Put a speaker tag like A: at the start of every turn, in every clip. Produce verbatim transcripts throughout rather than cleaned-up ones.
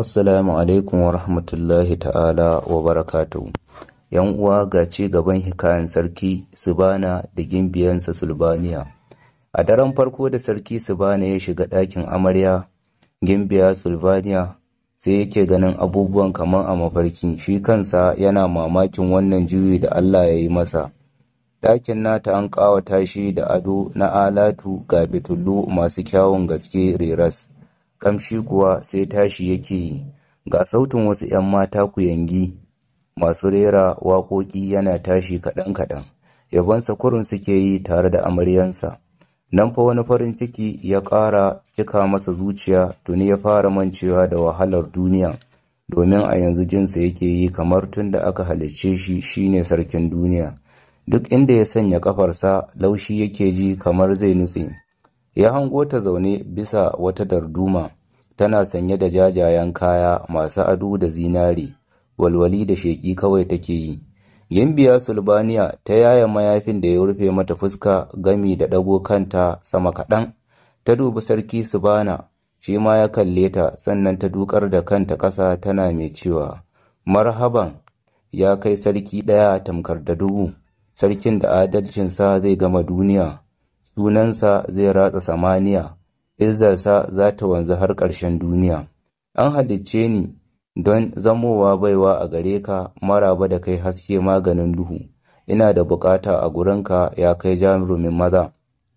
A: Assalamu alaikum wa rahmatullahi ta'ala wa barakatuhu. ‘Yan uwa ga ci gaban hikayen sarki Sibana da gimbiyansa Sulbaniya. A daren farko da sarki Sibana ya shiga ɗakin amarya, gimbiya Sulbaniya sai yake ganin abubuwan kamar a mafarki, shi kansa yana mamakin wannan juyi da Allah ya yi masa. Ɗakin nata an ƙawata shi da ado na alatu ga fitilu masu kyawun gaske reras. Kamshi kuwa sai tashi yake yi, ga sautin wasu ‘yan mata kuyangi masu rera waƙoƙi yana tashi kaɗan-kaɗan, yabonsa kurun suke yi tare da amaryansa. Nan fa wani farin ciki ya ƙara cika masa zuciya, tuni ya fara mancewa da wahalar duniya, domin a yanzu jinsa yake yi kamar tun da aka halicce shi shine sarkin duniya. Duk inda ya sanya ƙafarsa laushi yake ji kamar zai nutse. Ya hango ta zaune bisa wata darduma, tana sanye da jajayen kaya masu ado da zinare, walwali da sheƙi kawai take yi. Gimbiya Sulbaniya ta yaya mayafin da ya rufe mata fuska gami da ɗago kanta sama kaɗan, ta dubi sarki Sibana, shi ma ya kalle ta, sannan ta dukar da kanta ƙasa tana mai cewa, marhaban ya kai sarki ɗaya tamkar da dubu, sarkin da adalcinsa zai gama duniya. Sunansa zai ratsa samaniya, izzarsa za ta wanzu har ƙarshen duniya. An halicce ni don zamowa baiwa a gare ka, maraba da kai haske maganin duhu, ina da bukata a gurinka ya kai jarumin maza.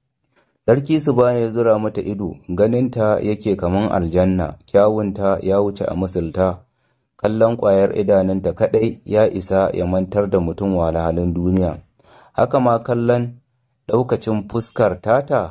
A: Sarki Sibana ya zura mata ido, ganinta yake kaman aljanna, kyawunta ya wuce a misalta, kallon ƙwayar idanunta kaɗai ya isa ya mantar da mutum wahalhalun duniya. Haka ma kallon ɗaukacin fuskar tata,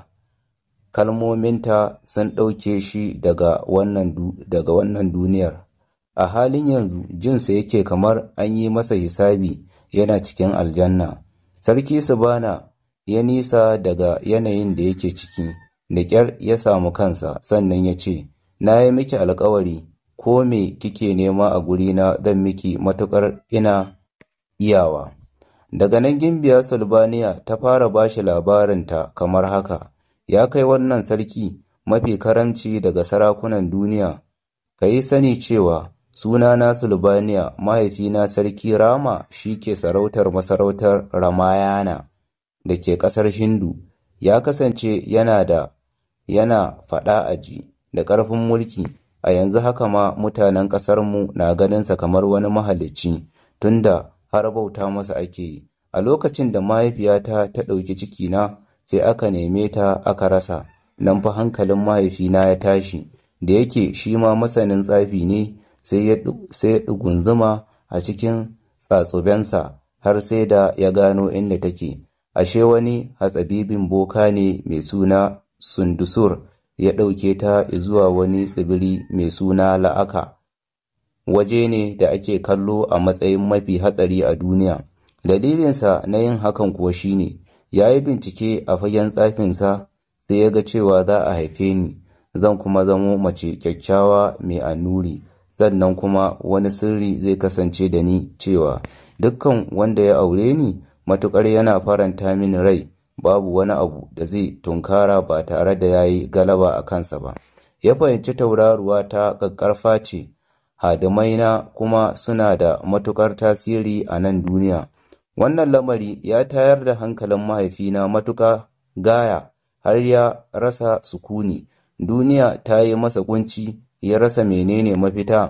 A: kalmominta sun ɗauke shi daga wannan daga wannan duniyar. A halin yanzu jinsa yake kamar an yi masa hisabi, yana cikin aljanna. Sarki Sibana ya nisa daga yanayin da yake ciki, da ƙyar ya samu kansa, sannan ya ce, na yi miki alkawari, ko me kike nema a gurina zan miki matuƙar ina iyawa. Daga nan gimbiya Sulbaniya ta fara bashi labarinta kamar haka, ya kai wannan sarki mafi karamci daga sarakunan duniya, ka yi sani cewa sunana Sulbaniya, mahaifina sarki Rama shi ke sarautar masarautar Ramayana da ke ƙasar Hindu. Ya kasance yana da yana faɗa aji da ƙarfin mulki, a yanzu haka ma mutanen ƙasarmu na ganinsa kamar wani mahalicci, tunda har bauta masa ake yi. A lokacin da mahaifiyata ta ɗauki cikina, sai aka neme ta aka rasa, nan fa hankalin mahaifina ya tashi, da yake shi ma masanin tsafi ne, sai ya ɗugunzuma a cikin tsatsubensa har sai da ya gano inda take. Ashe wani hatsabibin boka ne mai suna Sundusur ya ɗauke ta zuwa wani tsibiri mai suna La'aka, waje ne da ake kallo a matsayin mafi hatsari a duniya. Dalilinsa na yin hakan kuwa shine, ya yi bincike a fagen tsafinsa, sai ya ga cewa za a haife ni, zan kuma zamo mace kyakkyawa mai annuri, sannan kuma wani sirri zai kasance da ni cewa dukkan wanda ya aure ni matuƙar yana faranta mini rai, babu wani abu da zai tunkara ba tare da ya yi galaba a kansa ba. Ya fahimci tauraruwa ta ƙaƙƙarfa ce, hadimaina kuma suna da matuƙar tasiri a nan duniya. Wannan lamari ya tayar da hankalin mahaifina matuƙa gaya, har ya rasa sukuni. Duniya ta yi masa kunci, ya rasa menene mafita.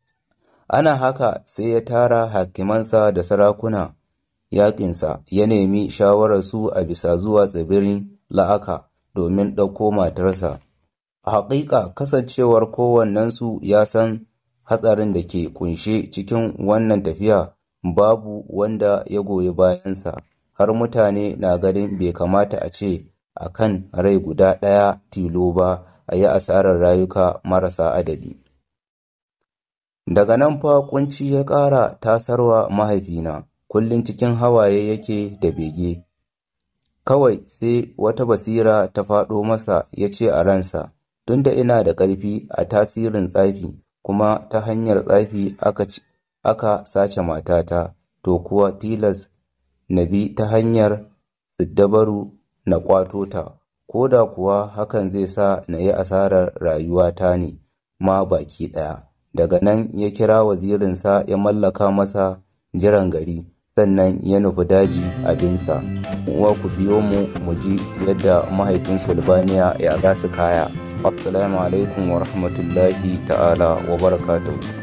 A: Ana haka sai ya tara hakimansa da sarakuna yaƙinsa, ya nemi shawararsu a bisa zuwa tsibirin La'aka domin ɗauko matarsa. A haƙiƙa kasancewar kowannensu ya san hatsarin da ke ƙunshe cikin wannan tafiya, babu wanda ya goyi bayansa, har mutane na ganin bai kamata a ce a kan rai guda ɗaya tilo ba a yi asarar rayuka marasa adadi. Daga nan fa kunci ya ƙara tasarwa mahaifina, kullum cikin hawaye yake da bege. Kawai sai wata basira ta faɗo masa, ya ce a ransa, tunda ina da ƙarfi a tasirin tsafi, kuma ta hanyar tsafi aka aka sace matata, to kuwa tilas na bi ta hanyar siddabaru na ƙwato ta, ko da kuwa hakan zai sa na yi asarar rayuwata ne ma baki ɗaya. daga nan ya kira wazirinsa ya mallaka masa jiran gari, sannan ya nufi daji abinsa. Uwa ku biyo mu mu ji yadda mahaifin Sulbaniya ya gasu kaya. Assalamu alaikum wa rahmatullahi ta'ala wa barakatuhu.